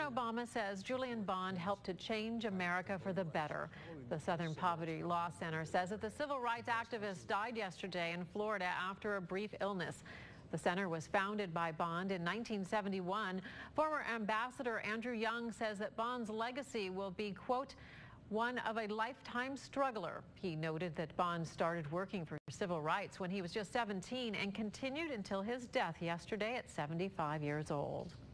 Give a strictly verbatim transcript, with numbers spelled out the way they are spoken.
Obama says Julian Bond helped to change America for the better. The Southern Poverty Law Center says that the civil rights activist died yesterday in Florida after a brief illness. The center was founded by Bond in nineteen seventy-one. Former Ambassador Andrew Young says that Bond's legacy will be, quote, one of a lifetime struggler. He noted that Bond started working for civil rights when he was just seventeen and continued until his death yesterday at seventy-five years old.